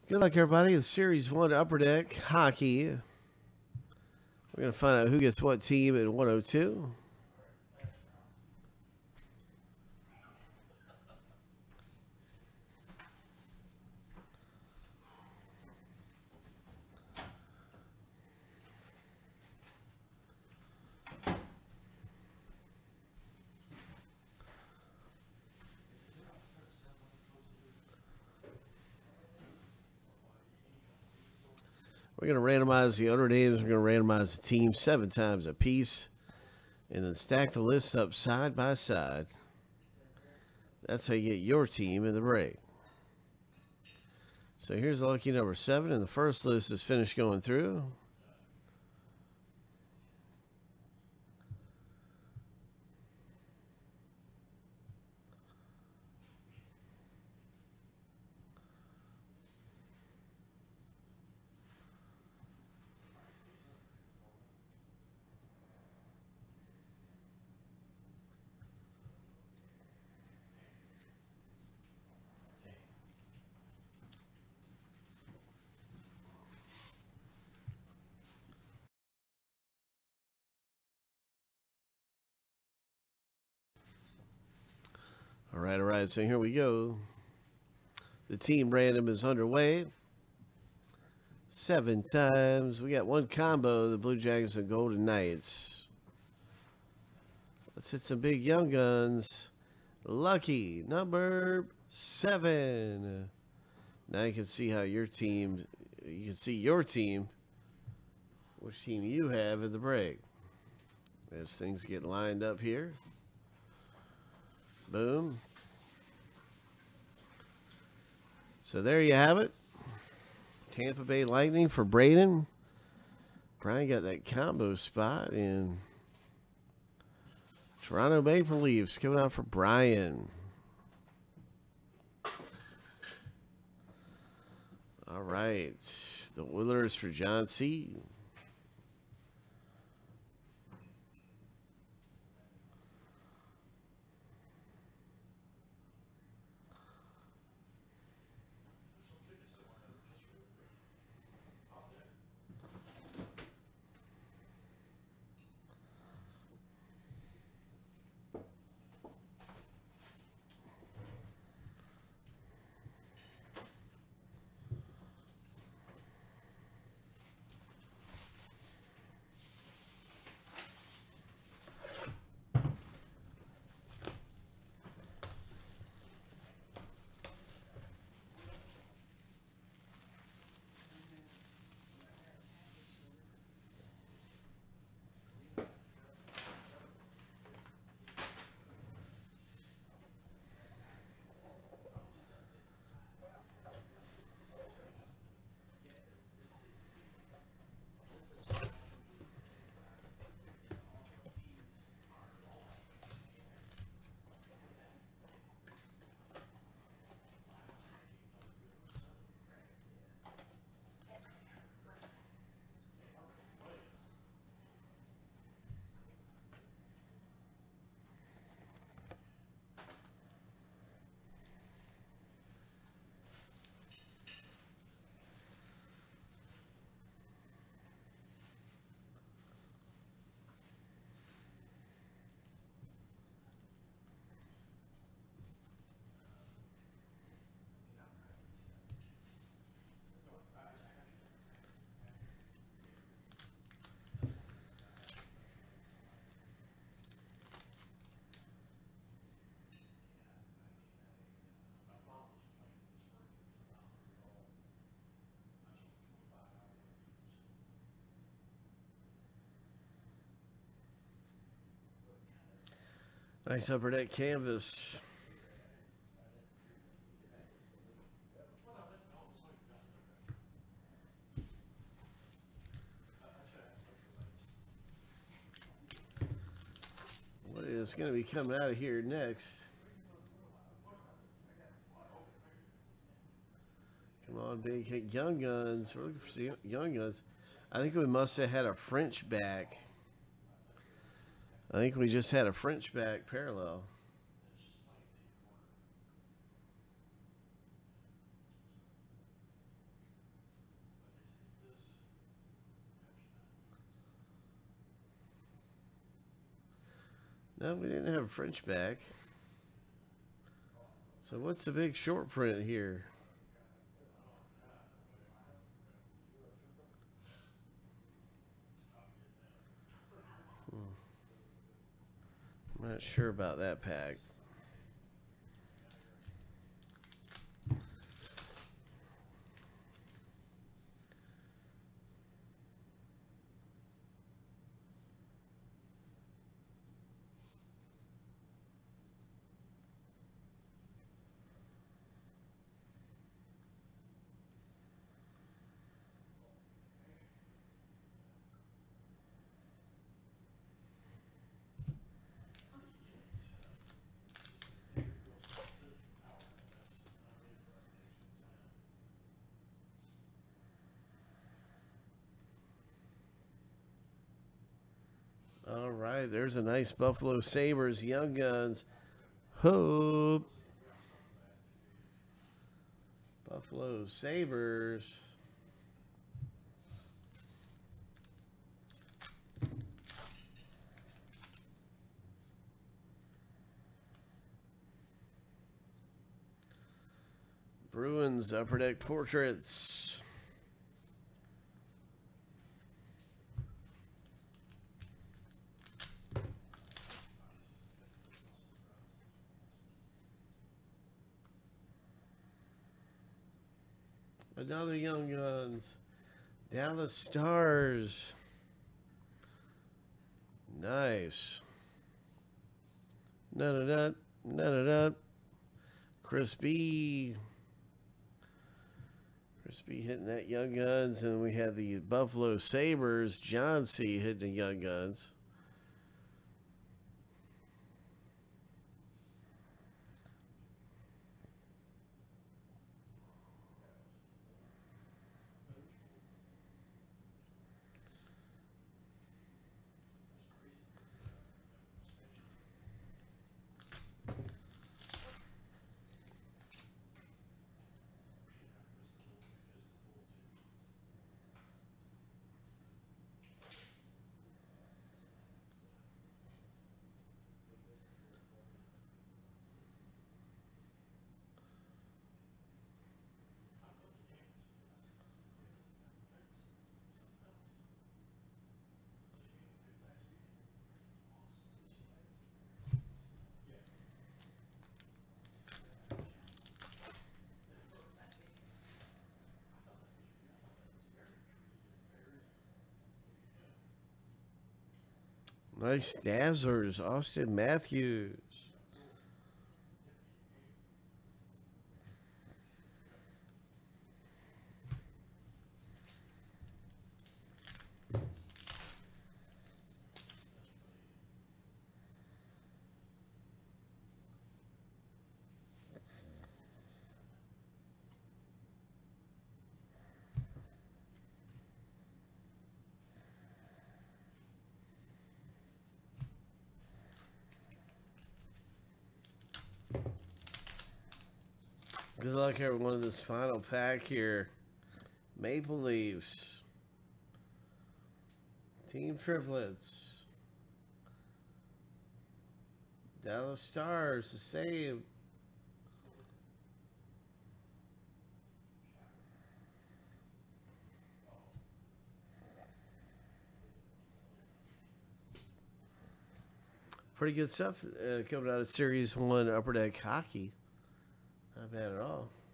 Good luck, everybody. It's Series 1 Upper Deck Hockey. We're going to find out who gets what team at 102. We're going to randomize the owner names. We're going to randomize the team 7 times a piece. And then stack the lists up side by side. That's how you get your team in the break. So here's lucky number 7. And the first list is finished going through. All right. So here we go. The team random is underway. 7 times. We got one combo, the Blue Jackets and Golden Knights. Let's hit some big young guns. Lucky number 7. Now you can see how your team, you can see your team, which team you have in the break. As things get lined up here. Boom. So there you have it. Tampa Bay Lightning for Braden. Brian got that combo spot in Toronto Maple Leafs coming out for Brian. All right. The Oilers for John C. Nice upper deck canvas. What is going to be coming out of here next? Come on, big hit. Young guns. We're looking for some young guns. I think we must have had a French back. I think we just had a French back parallel. No, we didn't have a French back. So what's the big short print here? I'm not sure about that pack. All right, there's a nice Buffalo Sabres Young Guns. Hope. Buffalo Sabres. Bruins Upper Deck Portraits. Another Young Guns. Dallas Stars. Nice. None. Crispy hitting that Young Guns. And we had the Buffalo Sabres. John C. hitting the Young Guns. Nice Dazzlers, Austin Matthews. Good luck, everyone, in this final pack here. Maple Leafs. Team Triplets. Dallas Stars, the same. Pretty good stuff coming out of Series 1 Upper Deck Hockey. Not bad at all.